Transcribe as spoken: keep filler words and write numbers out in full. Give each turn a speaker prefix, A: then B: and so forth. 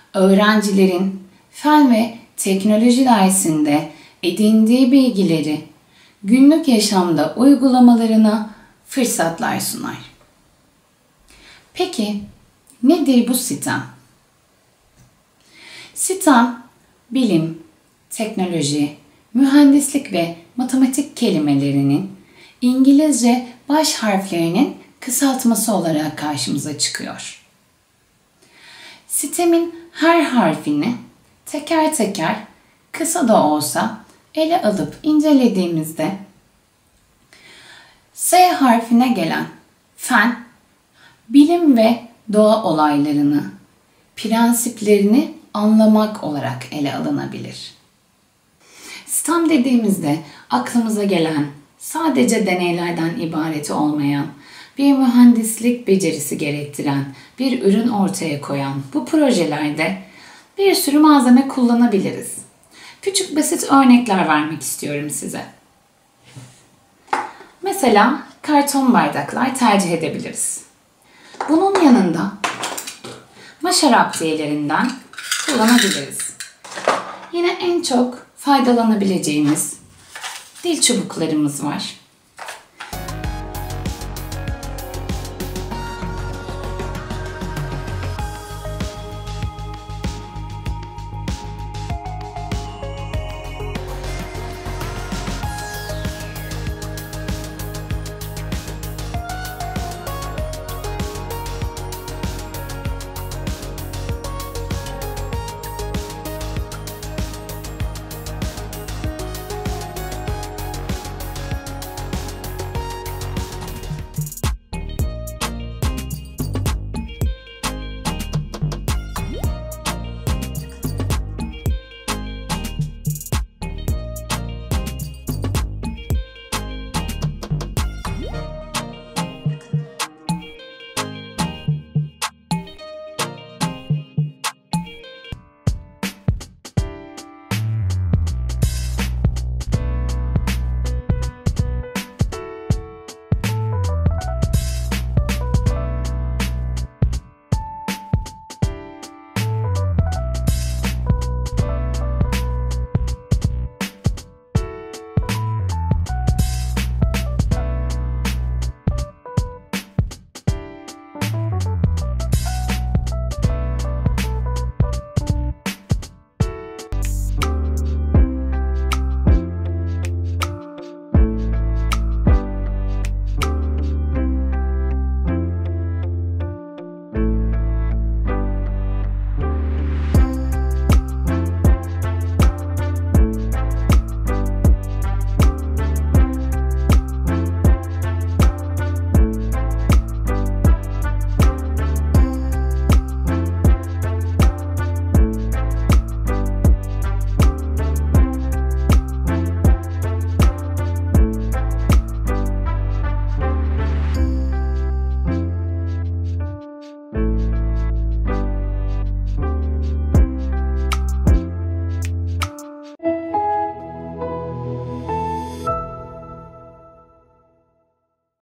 A: öğrencilerin fen ve teknoloji dersinde edindiği bilgileri günlük yaşamda uygulamalarına fırsatlar sunar. Peki nedir bu STEM? STEM, bilim, teknoloji, mühendislik ve matematik kelimelerinin İngilizce baş harflerinin kısaltması olarak karşımıza çıkıyor. STEM'in her harfini teker teker kısa da olsa ele alıp incelediğimizde S harfine gelen fen, bilim ve doğa olaylarını, prensiplerini anlamak olarak ele alınabilir. STEM dediğimizde aklımıza gelen, sadece deneylerden ibaret olmayan, bir mühendislik becerisi gerektiren, bir ürün ortaya koyan bu projelerde bir sürü malzeme kullanabiliriz. Küçük basit örnekler vermek istiyorum size. Mesela karton bardaklar tercih edebiliriz. Bunun yanında maşa raptiyelerinden kullanabiliriz. Yine en çok faydalanabileceğimiz dil çubuklarımız var.